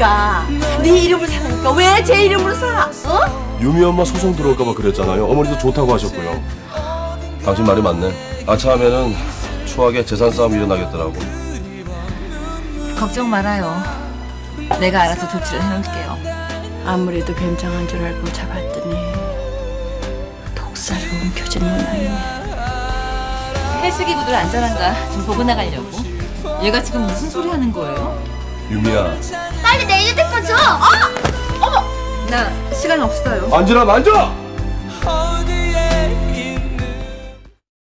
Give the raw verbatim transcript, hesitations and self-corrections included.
네 이름을 사니까 왜 제 이름으로 사? 어? 유미 엄마 소송 들어올까봐 그랬잖아요. 어머니도 좋다고 하셨고요. 당신 말이 맞네. 아차하면은 추하게 재산 싸움이 일어나겠더라고. 걱정 말아요. 내가 알아서 조치를 해놓을게요. 아무래도 굉장한 줄 알고 잡았더니 독사로 옮겨진 모양이네. 헬스기구들 안전한가 좀 보고 나가려고. 얘가 지금 무슨 소리 하는 거예요? 유미야. 빨리 내 휴대폰 줘! 어! 어머! 나 시간 없어요. 만지라 만져!